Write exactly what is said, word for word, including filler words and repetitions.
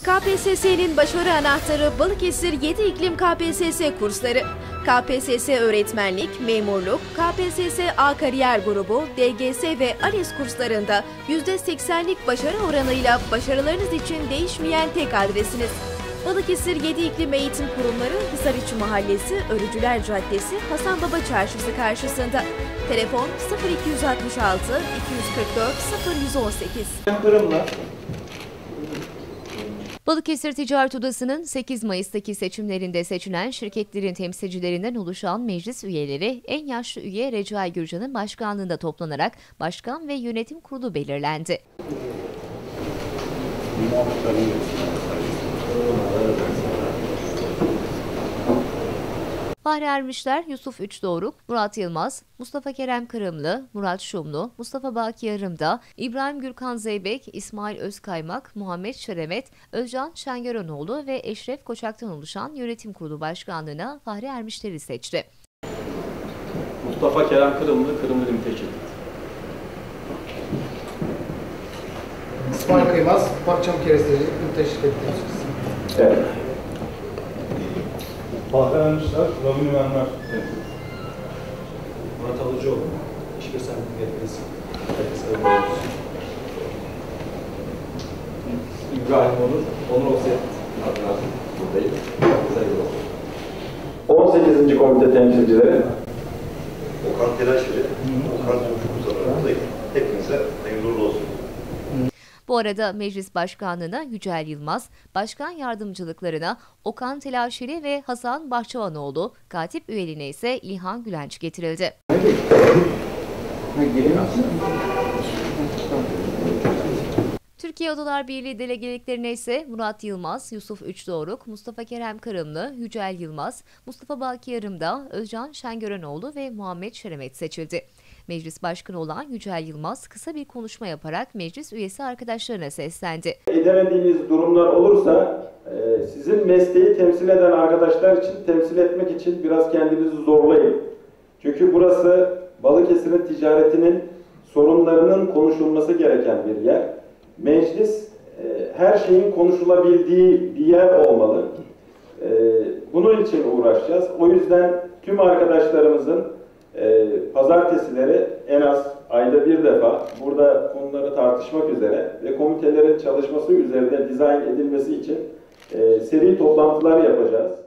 K P S S'nin başarı anahtarı Balıkesir yedi iklim K P S S kursları. K P S S öğretmenlik, memurluk, K P S S A kariyer grubu, D G S ve ALES kurslarında yüzde seksenlik başarı oranıyla başarılarınız için değişmeyen tek adresiniz. Balıkesir yedi iklim eğitim kurumları Hisarüçü Mahallesi, Örücüler Caddesi, Hasanbaba Çarşısı karşısında. Telefon sıfır iki yüz altmış altı iki yüz kırk dört sıfır yüz on sekiz. Balıkesir Ticaret Odası'nın sekiz Mayıs'taki seçimlerinde seçilen şirketlerin temsilcilerinden oluşan meclis üyeleri en yaşlı üye Recai Gürcan'ın başkanlığında toplanarak başkan ve yönetim kurulu belirlendi. Fahri Ermişler, Yusuf Üçdoğruk, Murat Yılmaz, Mustafa Kerem Kırımlı, Murat Şumlu, Mustafa Baki Yarımdağ, İbrahim Gürkan Zeybek, İsmail Özkaymak, Muhammed Şeremet, Özcan Şengörenoğlu ve Eşref Koçak'tan oluşan yönetim kurulu başkanlığına Fahri Ermişler'i seçti. Mustafa Kerem Kırımlı, Kırımlı Limteşil. İsmail Kıymaz, Parçam Kerestecilik Limteşil temsilcisi. Evet. Fahri Ermişler, Rabin Ümenler. Murat Alıcıoğlu, İşbir Servis Yetkilisi. İbrahim Onur, Onur Oset. Buradayım. on sekizinci komite temsilcileri. Okan Telaşeli, Okan Tümüşkuz aramızdayım. Hepinize hayırlı uğurlu olsun. Bu arada meclis başkanlığına Yücel Yılmaz, başkan yardımcılıklarına Okan Telaşeli ve Hasan Bahçıvanoğlu, katip üyeliğine ise İlhan Gülenç getirildi. Türkiye Odalar Birliği delegeliklerine ise Murat Yılmaz, Yusuf Üçdoğruk, Mustafa Kerem Kırımlı, Yücel Yılmaz, Mustafa Baki Yarımdağ, Özcan Şengörenoğlu ve Muhammed Şeremet seçildi. Meclis Başkanı olan Yücel Yılmaz kısa bir konuşma yaparak meclis üyesi arkadaşlarına seslendi. Edemediğiniz durumlar olursa e, sizin mesleği temsil eden arkadaşlar için temsil etmek için biraz kendinizi zorlayın. Çünkü burası Balıkesir'in ticaretinin sorunlarının konuşulması gereken bir yer. Meclis e, her şeyin konuşulabildiği bir yer olmalı. E, bunun için uğraşacağız. O yüzden tüm arkadaşlarımızın e, pazartesileri en az ayda bir defa burada konuları tartışmak üzere ve komitelerin çalışması üzerine dizayn edilmesi için e, seri toplantılar yapacağız.